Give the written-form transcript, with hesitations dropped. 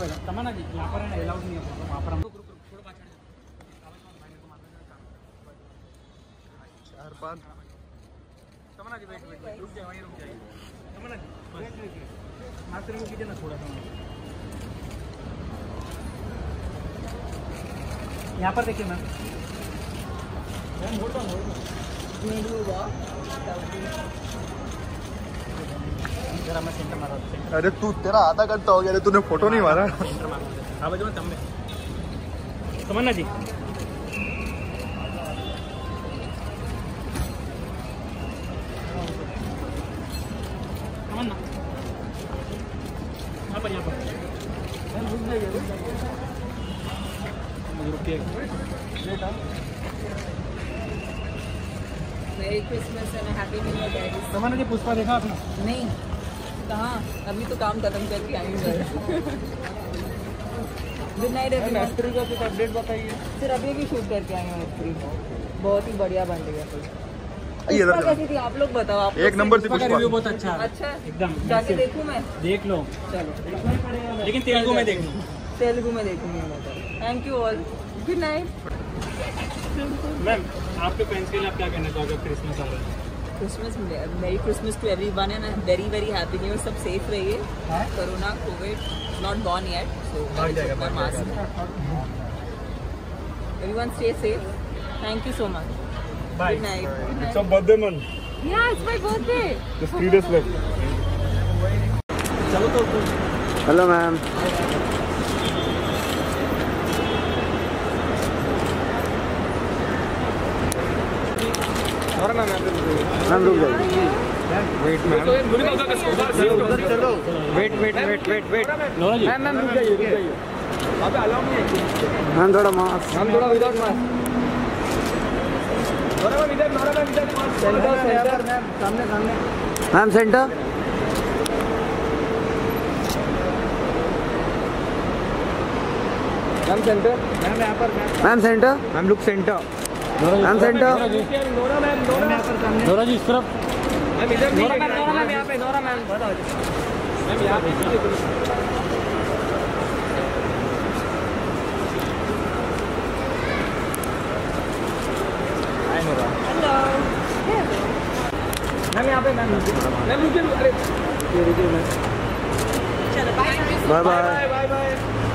पहले तमन्ना जी यहाँ पर है ना अलाउड नहीं है वहाँ पर हम तमन्ना जी वेट रुक जाए वहीं रुक जाइए तमन्ना जी हाथ रिमूव कीजिए ना थोड़ा सा यहाँ पर देखिए मैम जरा मैं सेंटर मारा अरे तू तेरा आधा घंटा हो गया तूने फोटो नहीं मारा सेंटर मारा हाँ बजो तब में तमन्ना जी तमन्ना यहाँ पर रुकिए मेरी Christmas and happy new year guys. तमन्ना जी पुष्पा देखा आपने? नहीं कहाँ, अभी तो काम खत्म करके आई हूँ घर। Good night everyone. एस्ट्री का कुछ अपडेट बताइए। फिर अभी भी शूट करके आई हूँ एस्ट्री, बहुत ही बढ़िया बन रही है। इधर कैसी थी आप लोग बताओ। आप एक नंबर से पुष्पा का रिव्यू बहुत अच्छा है। अच्छा एकदम जाके देखूँ मैं? देख लो चलो लेकिन तेलुगु में देख लो। तेलुगु में देखूंगी मैं। Thank you all, good night. Ma'am आपके फैंस के लिए आप क्या कहना चाहोगे? क्रिसमस आ रहा है। Christmas merry Christmas to everyone and very very happy new year. सब सेफ रहिए, corona covid not gone yet, so mask everyone stay safe. Thank you so much, bye. Good night. It's your birthday month Yeah, it's my birthday. Just 3 days left चलो तो hello ma'am ma'am रुक जाइए wait ma'am wait Nora ji ma'am रुक जाइए ma'am थोड़ा mask ma'am थोड़ा without mask centre सामने ma'am centre ma'am centre ma'am यहाँ पर ma'am centre ma'am look centre ma'am centre Nora ji इस तरफ मैम इधर नोरा मैम यहाँ पे नोरा मैम यहाँ पे मैम यहाँ पे मैम रुकिए। अरे रुकिए मैम। चलो बाय बाय बाय बाय।